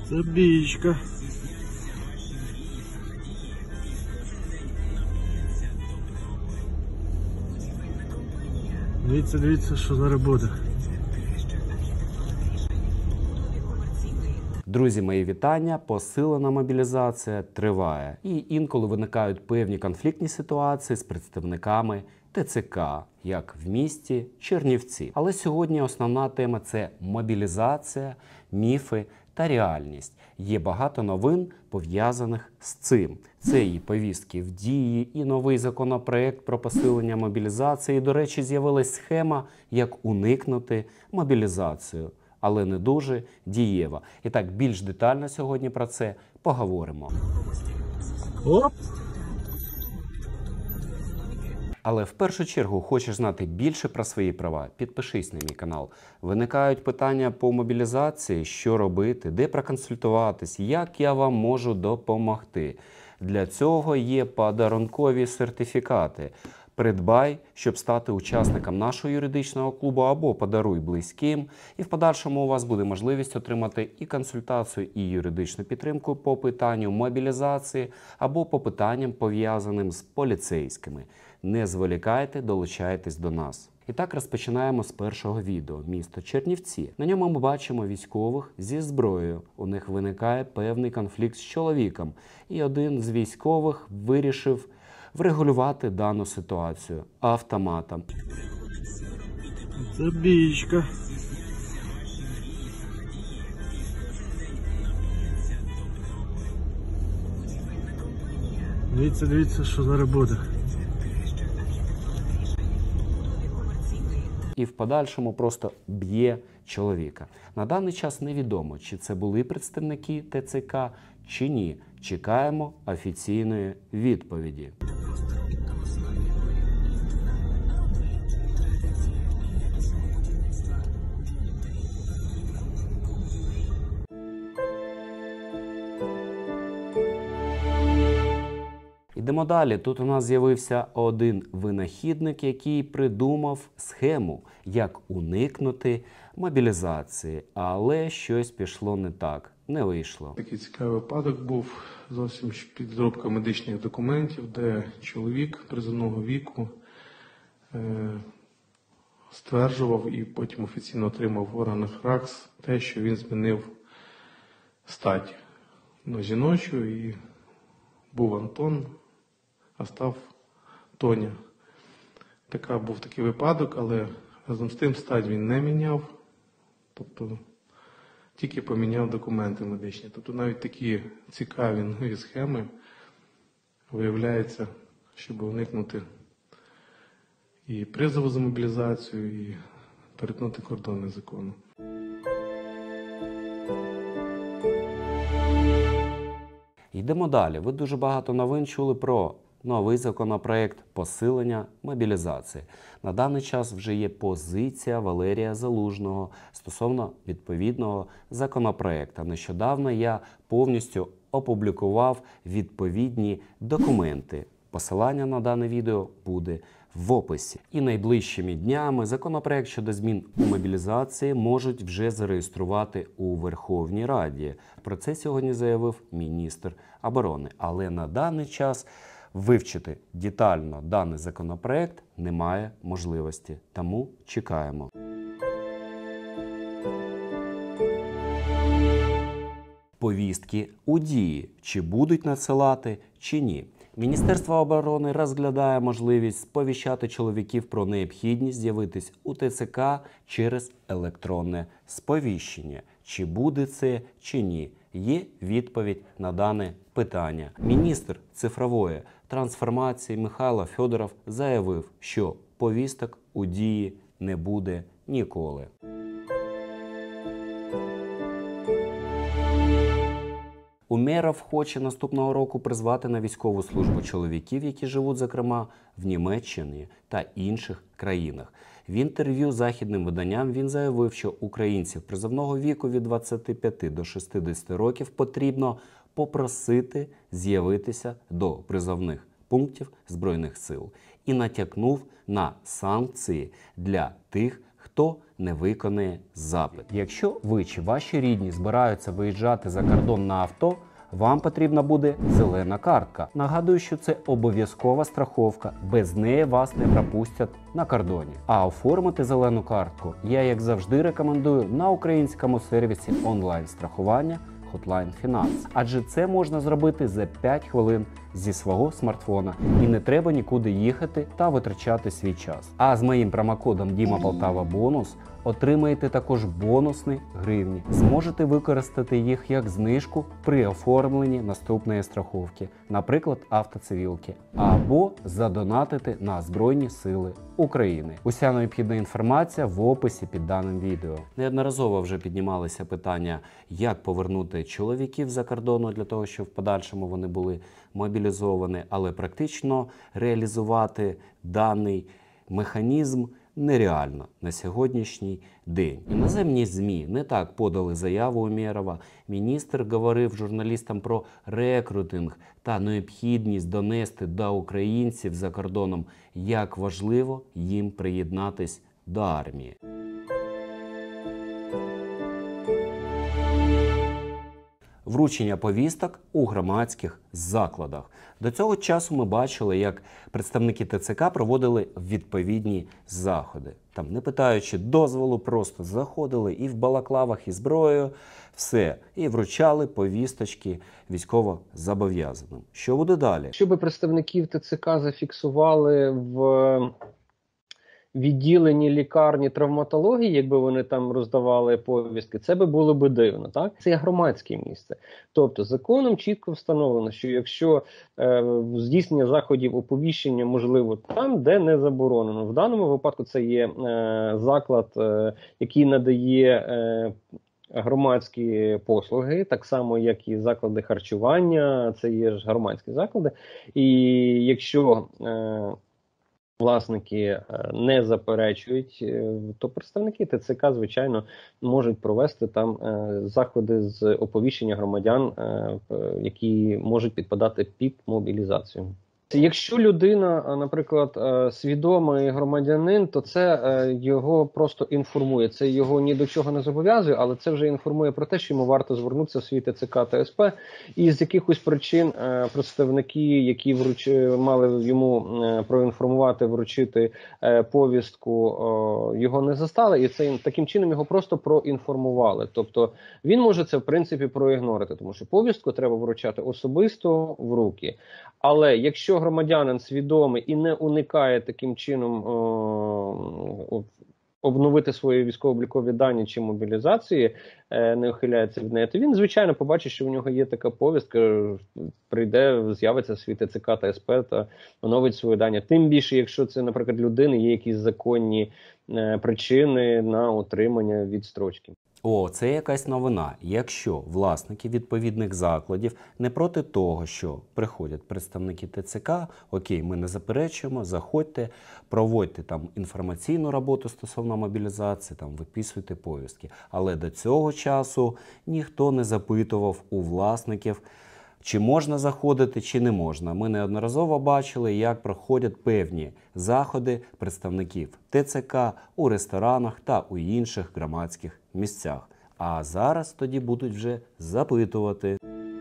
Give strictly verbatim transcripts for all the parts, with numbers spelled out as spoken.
Це бійка. Дивіться, дивіться, що зараз буде. Друзі, мої вітання. Посилена мобілізація триває. І інколи виникають певні конфліктні ситуації з представниками Те Це Ка, як в місті Чернівці. Але сьогодні основна тема – це мобілізація, міфи та реальність. Є багато новин, пов'язаних з цим. Це і повістки в дії, і новий законопроект про посилення мобілізації. І, до речі, з'явилась схема, як уникнути мобілізацію, але не дуже дієва. І так, більш детально сьогодні про це поговоримо. Оп! Але в першу чергу хочеш знати більше про свої права? Підпишись на мій канал. Виникають питання по мобілізації, що робити, де проконсультуватись, як я вам можу допомогти. Для цього є подарункові сертифікати. Придбай, щоб стати учасником нашого юридичного клубу, або подаруй близьким. І в подальшому у вас буде можливість отримати і консультацію, і юридичну підтримку по питанню мобілізації, або по питанням, пов'язаним з поліцейськими. Не зволікайте, долучайтесь до нас. І так, розпочинаємо з першого відео. Місто Чернівці. На ньому ми бачимо військових зі зброєю. У них виникає певний конфлікт з чоловіком. І один з військових вирішив врегулювати дану ситуацію автоматом. Це бійка. Дивіться, дивіться, що зараз буде. І в подальшому просто б'є чоловіка. На даний час невідомо, чи це були представники Те Це Ка, чи ні. Чекаємо офіційної відповіді. Йдемо далі. Тут у нас з'явився один винахідник, який придумав схему, як уникнути мобілізації. Але щось пішло не так, не вийшло. Такий цікавий випадок був, зовсім підробка медичних документів, де чоловік призовного віку е, стверджував і потім офіційно отримав в органах РАКС те, що він змінив стать на жіночу, і був Антон, а став Тоня. Така, був такий випадок, але разом з тим стать він не міняв, тобто тільки поміняв документи медичні. Тобто навіть такі цікаві нові схеми виявляються, щоб уникнути і призову за мобілізацію, і перетнути кордони закону. Йдемо далі. Ви дуже багато новин чули про новий законопроект посилення мобілізації. На даний час вже є позиція Валерія Залужного стосовно відповідного законопроекту. Нещодавно я повністю опублікував відповідні документи. Посилання на дане відео буде в описі. І найближчими днями законопроект щодо змін у мобілізації можуть вже зареєструвати у Верховній Раді. Про це сьогодні заявив міністр оборони. Але на даний час вивчити детально даний законопроект немає можливості. Тому чекаємо. Повістки у дії. Чи будуть надсилати, чи ні. Міністерство оборони розглядає можливість сповіщати чоловіків про необхідність з'явитись у Те Це Ка через електронне сповіщення. Чи буде це, чи ні. Є відповідь на дане питання. Міністр цифрової трансформації Михайло Федоров заявив, що повісток у дії не буде ніколи. Умєров хоче наступного року призвати на військову службу чоловіків, які живуть, зокрема, в Німеччині та інших країнах. В інтерв'ю західним виданням він заявив, що українців призовного віку від двадцяти п'яти до шістдесяти років потрібно попросити з'явитися до призовних пунктів Збройних сил. І натякнув на санкції для тих, хто хто не виконає запит. Якщо ви чи ваші рідні збираються виїжджати за кордон на авто, вам потрібна буде зелена картка. Нагадую, що це обов'язкова страховка, без неї вас не пропустять на кордоні. А оформити зелену картку я, як завжди, рекомендую на українському сервісі онлайн-страхування Hotline Finance. Адже це можна зробити за п'ять хвилин зі свого смартфона і не треба нікуди їхати та витрачати свій час. А з моїм промокодом Діма Полтава Бонус отримаєте також бонусні гривні. Зможете використати їх як знижку при оформленні наступної страховки, наприклад, автоцивілки, або задонатити на Збройні Сили України. Уся необхідна інформація в описі під даним відео. Неодноразово вже піднімалися питання, як повернути чоловіків за кордону для того, щоб в подальшому вони були мобілізовані, але практично реалізувати даний механізм нереально на сьогоднішній день. Іноземні ЗМІ не так подали заяву Умєрова. Міністр говорив журналістам про рекрутинг та необхідність донести до українців за кордоном, як важливо їм приєднатись до армії. Вручення повісток у громадських закладах. До цього часу ми бачили, як представники ТЦК проводили відповідні заходи. Там, не питаючи дозволу, просто заходили і в балаклавах, і зброєю, все. І вручали повісточки військовозобов'язаним. Що буде далі? Якщо представників ТЦК зафіксували в відділенні лікарні травматології, якби вони там роздавали повістки, це би було би дивно, так? Це є громадське місце. Тобто законом чітко встановлено, що якщо е, здійснення заходів оповіщення можливо там, де не заборонено. В даному випадку це є е, заклад, е, який надає е, громадські послуги, так само, як і заклади харчування, це є ж громадські заклади. І якщо е, власники не заперечують, то представники ТЦК, звичайно, можуть провести там заходи з оповіщення громадян, які можуть підпадати під мобілізацію. Якщо людина, наприклад, свідомий громадянин, то це його просто інформує. Це його ні до чого не зобов'язує, але це вже інформує про те, що йому варто звернутися в свій ТЦК та СП. І з якихось причин представники, які вруч... мали йому проінформувати, вручити повістку, його не застали. І це, таким чином його просто проінформували. Тобто він може це, в принципі, проігнорити, тому що повістку треба вручати особисто в руки. Але якщо громадянин свідомий і не уникає таким чином о, обновити свої військово-облікові дані чи мобілізації, е, не ухиляється від неї, то він, звичайно, побачить, що в нього є така повістка, прийде, з'явиться свій ТЦК та СП та оновить свої дані. Тим більше, якщо це, наприклад, людини, є якісь законні е, причини на отримання відстрочки. О, це якась новина. Якщо власники відповідних закладів не проти того, що приходять представники ТЦК, окей, ми не заперечуємо, заходьте, проводьте там інформаційну роботу стосовно мобілізації, там виписуйте повістки. Але до цього часу ніхто не запитував у власників, чи можна заходити, чи не можна. Ми неодноразово бачили, як проходять певні заходи представників ТЦК у ресторанах та у інших громадських місцях. А зараз тоді будуть вже запитувати.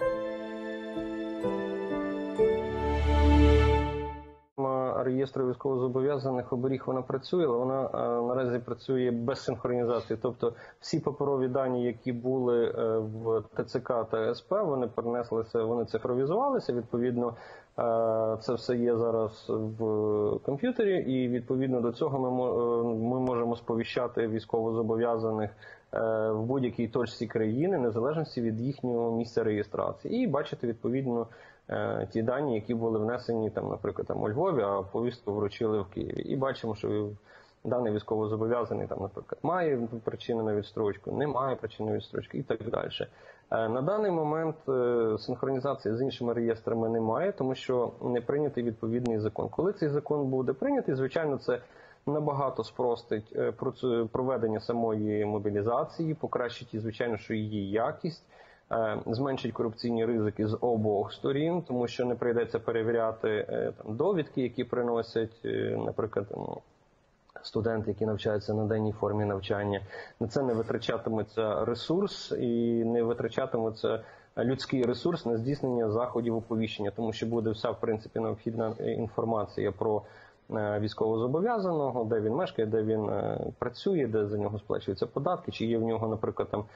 Реєстру військовозобов'язаних оберіг вона працює, але вона а, наразі працює без синхронізації. Тобто всі паперові дані, які були а, в ТЦК та СП, вони перенеслися, вони цифровізувалися, відповідно а, це все є зараз в комп'ютері, і відповідно до цього ми, ми можемо сповіщати військовозобов'язаних а, в будь-якій точці країни, незалежності від їхнього місця реєстрації, і бачити відповідно ті дані, які були внесені, там, наприклад, там, у Львові, а повістку вручили в Києві. І бачимо, що даний військовозобов'язаний, там, наприклад, має причину на відстрочку, не має причини на відстрочку і так далі. На даний момент синхронізації з іншими реєстрами немає, тому що не прийнятий відповідний закон. Коли цей закон буде прийнятий, звичайно, це набагато спростить проведення самої мобілізації, покращить, і, звичайно, що її якість, зменшить корупційні ризики з обох сторін, тому що не прийдеться перевіряти там довідки, які приносять, наприклад, студенти, які навчаються на денній формі навчання. На це не витрачатиметься ресурс і не витрачатиметься людський ресурс на здійснення заходів оповіщення, тому що буде вся, в принципі, необхідна інформація про військовозобов'язаного, де він мешкає, де він працює, де за нього сплачуються податки, чи є в нього, наприклад, там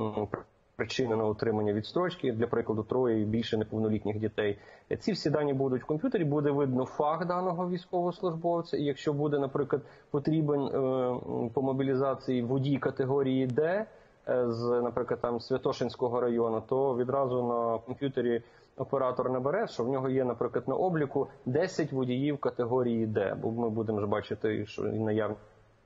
причини на отримання відстрочки, для прикладу, троє і більше неповнолітніх дітей. Ці всі дані будуть в комп'ютері, буде видно фах даного військовослужбовця, і якщо буде, наприклад, потрібен е, по мобілізації водій категорії Д, е, з, наприклад, там Святошинського району, то відразу на комп'ютері оператор набере, що в нього є, наприклад, на обліку десять водіїв категорії Д, бо ми будемо ж бачити, що і наявні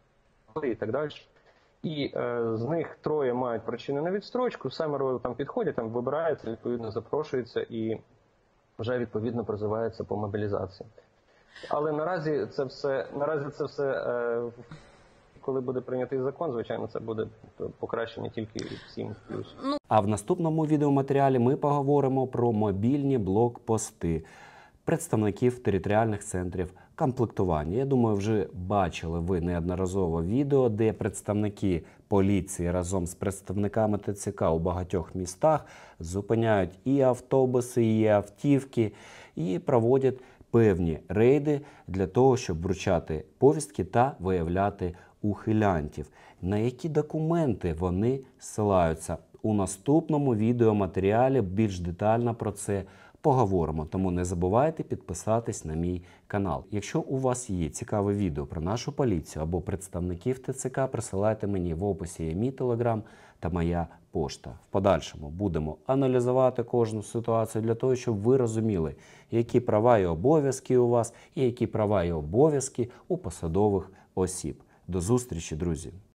і так далі. І е, з них троє мають причини на відстрочку, семеро там підходять, там вибираються, відповідно запрошуються і вже відповідно призиваються по мобілізації. Але наразі це все, наразі це все, е, коли буде прийнятий закон, звичайно, це буде покращення тільки сім плюс. А в наступному відеоматеріалі ми поговоримо про мобільні блокпости представників територіальних центрів комплектування. Я думаю, вже бачили ви неодноразово відео, де представники поліції разом з представниками Те Це Ка у багатьох містах зупиняють і автобуси, і автівки, і проводять певні рейди для того, щоб вручати повістки та виявляти ухилянтів. На які документи вони ссилаються? У наступному відеоматеріалі більш детально про це поговоримо, тому не забувайте підписатись на мій канал. Якщо у вас є цікаве відео про нашу поліцію або представників Те Це Ка, присилайте мені, в описі є мій телеграм та моя пошта. В подальшому будемо аналізувати кожну ситуацію для того, щоб ви розуміли, які права і обов'язки у вас, і які права і обов'язки у посадових осіб. До зустрічі, друзі!